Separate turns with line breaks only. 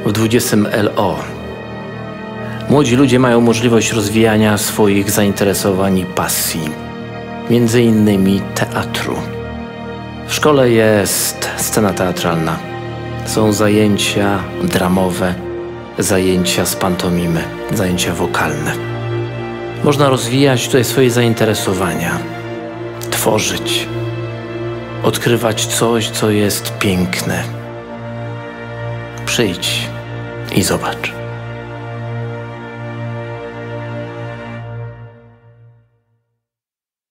w 20 LO. Młodzi ludzie mają możliwość rozwijania swoich zainteresowań i pasji, między innymi teatru. W szkole jest scena teatralna. Są zajęcia dramowe, zajęcia z pantomimy, zajęcia wokalne. Można rozwijać tutaj swoje zainteresowania, tworzyć, odkrywać coś, co jest piękne. Przyjdź i zobacz.